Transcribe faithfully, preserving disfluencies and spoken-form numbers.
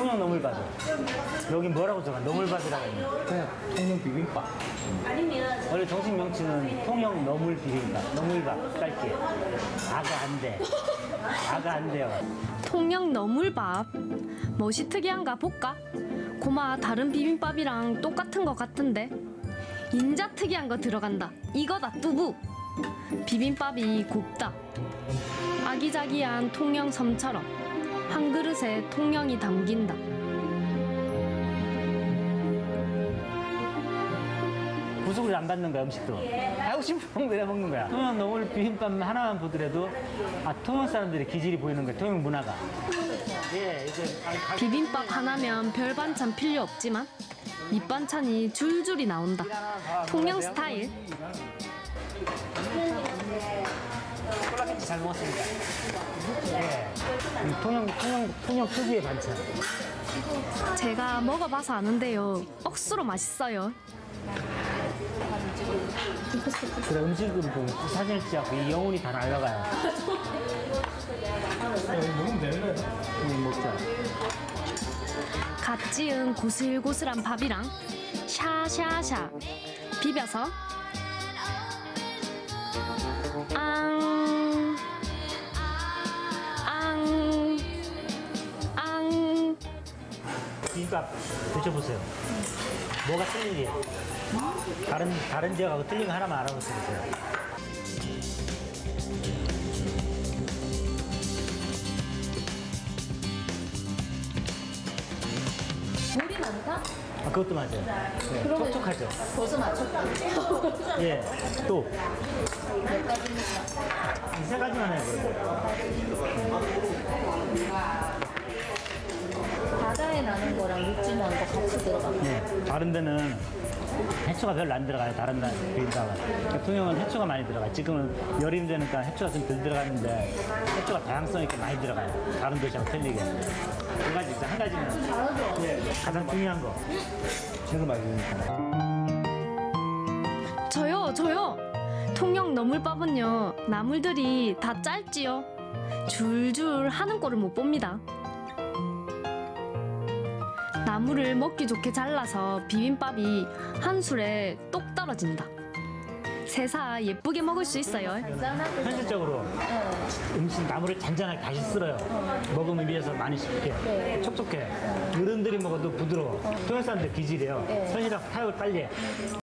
통영 너물밥이요. 여기 뭐라고 적어? 너물밥이라고 했네. 그냥 통영 비빔밥. 원래 정식 명칭은 통영 너물 비빔밥, 너물밥 짧게. 아가 안 돼. 아가 안 돼요. 통영 너물밥. 멋이 특이한가 볼까? 고마 다른 비빔밥이랑 똑같은 거 같은데. 인자 특이한 거 들어간다. 이거다 뚜부. 비빔밥이 곱다. 아기자기한 통영 섬처럼 한 그릇에 통영이 담긴다. 구속을 안 받는 거야, 음식도. 하고 싶은 거 내 먹는 거야. 통영 너물 비빔밥 하나만 보더라도 아, 통영 사람들의 기질이 보이는 거야, 통영 문화가. 예, 이제 비빔밥 하나면 별 반찬 필요 없지만 밑반찬이 줄줄이 나온다. 통영 스타일. 콜라겐 잘 먹었습니다. 예, 이 통영, 통영, 통영 특유의 반찬. 제가 먹어봐서 아는데요. 억수로 맛있어요. 그래, 음식을 보고 사진을 찍고 이 영혼이 다 날아가요. 먹으면 되는 거야. 음, 먹자. 갓 지은 고슬고슬한 밥이랑 샤샤샤 비벼서 앙, 앙, 앙. 비빔밥 드셔보세요. 뭐가 틀리지? 다른, 다른 지역하고 틀린 거 하나만 알아보세요. 물이 많다? 아, 그것도 맞아요. 네, 촉촉하죠? 벌써 맞췄다. 예, 또. 몇 가지입니까? 이 세 가지만 해요, 바다에 나는 거랑 육지 나는 거 같이 들어가. 네, 다른 데는 해초가 별로 안 들어가요, 다른 나 비빔밥은. 통영은 해초가 많이 들어가요. 지금은 여름 되니까 해초가 좀 덜 들어가는데 해초가 다양성 있게 많이 들어가요. 다른 도시하고 틀리게. 두 가지 있어, 한 가지는. 예, 가장 중요한 거. 제가 맛있으니까. 저요 저요. 통영 너물밥은요 나물들이 다 짧지요. 줄줄 하는 꼴을 못 봅니다. 나물을 먹기 좋게 잘라서 비빔밥이 한 술에 똑 떨어진다. 세사 예쁘게 먹을 수 있어요. 현실적으로 음식 나물을 잔잔하게 다시 쓸어요. 먹으면 위에서 많이 씹게. 네. 촉촉해. 어른들이 먹어도 부드러워. 통영 사람들 기질이에요. 네. 손이랑 타협을 빨리 해.